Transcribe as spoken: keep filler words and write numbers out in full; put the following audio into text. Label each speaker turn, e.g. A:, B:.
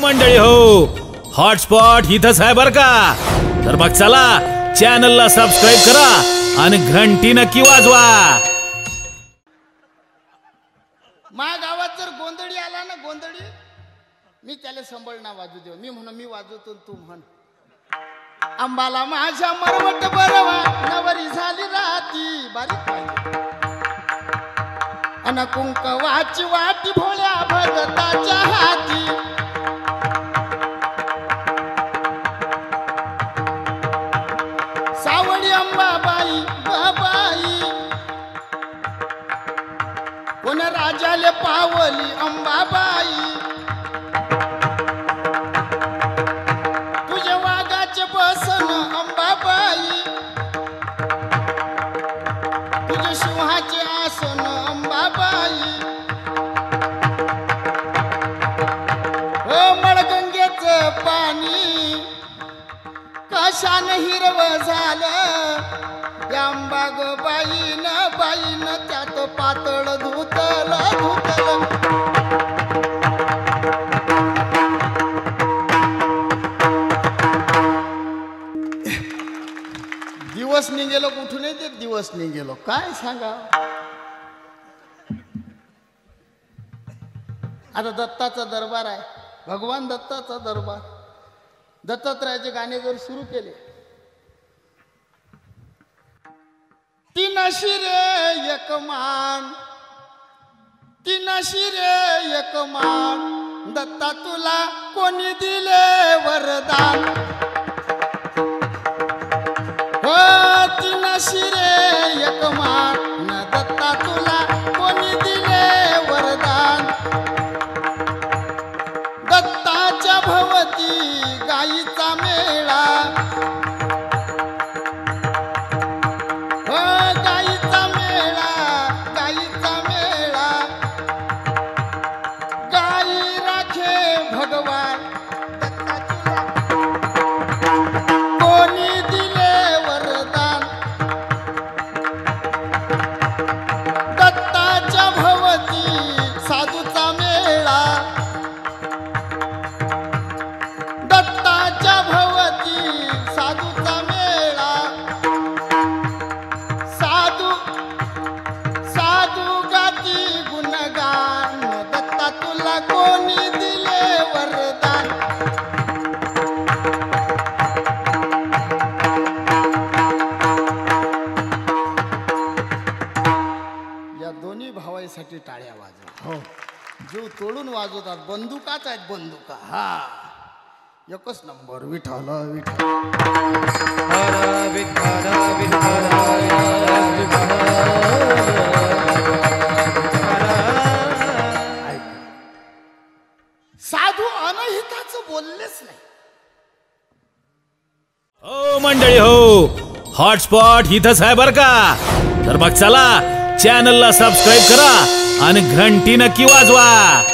A: मंडळी हो, हॉटस्पॉट इथंच आहे बर का. तर मग चला चॅनलला सबस्क्राईब करा आणि घंटी नक्की वाजवा.
B: माझ्या गावात जर गोंधळी आला ना, गोंधळी, मी त्याला संबळ ना वाजू देऊ. मी म्हण मी वाजवतो तू म्हण. अंबाला माझ्या मरवट बरवा नवरी झाली राती बारीक पाहिजे अन कुंकवाची वाटी भोळ्या भगताच्या हाती. सावळी अंबाबाई बाबाई कोण राजाले पावली अंबाबाई. तुझ्या वाघाचे बसन अंबाबाई, तुझे सिंहाचे आसन अंबाबाई. हो मळगंगेचं पाणी कशान हिरव झालं, या अंबाबाईन बाईन त्यात पातळ धुतल धुतल. दिवस निघेलो कुठून ते दिवस निघेलो काय सांगा. आता दत्ताचा दरबार आहे, भगवान दत्ताचा दरबार. दत्तात्रयाचे गाणे जर सुरू केले, तीन शिरे एक मान, तीन शिरे एक मान, दत्ता तुला कोणी दिले वरदान. हो तीन शिरे एक मान, दत्ता तुला कोणी दिले वरदान. दत्ताच्या भवती गाईचा मेळा, हो गाईचा मेळा गाईचा मेळा. गाई राखे भगवान दत्ताच्या कोणी दिले वरदान. दत्ताच्या भवती साधूचा मेळा, दत्ताच्या भवती साधूचा मेळा. साधू साधू गाती गुणगान, दत्ता तुला कोणी दिले वरदान. या दोन्ही भावाईसाठी टाळ्या वाजवा. हो जीव तोडून वाजवतात. बंदुकाच आहेत बंदुका. हा एकच नंबर. विठ्ठल विठ्ठल साधू अनहिताचं बोललेच नाही.
A: हो मंडळी हो, हॉटस्पॉट इथंच आहे बर का. तर मग चला चॅनलला सबस्क्राईब करा आणि घंटी नक्की वाजवा.